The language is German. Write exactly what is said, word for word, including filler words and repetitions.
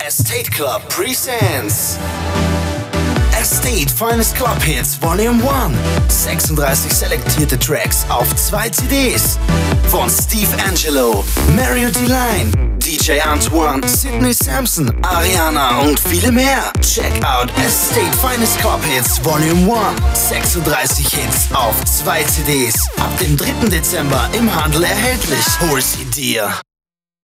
Estate Club presents Estate Finest Club Hits Volume eins. sechsunddreißig selektierte Tracks auf zwei C Ds von Steve Angello, Deline, D J Antoine, Sidney, Samson, Arianna und viele mehr. Check out Estate Finest Club Hits Volume eins. sechsunddreißig Hits auf zwei C Ds. Ab dem dritten Dezember im Handel erhältlich. Hol sie dir.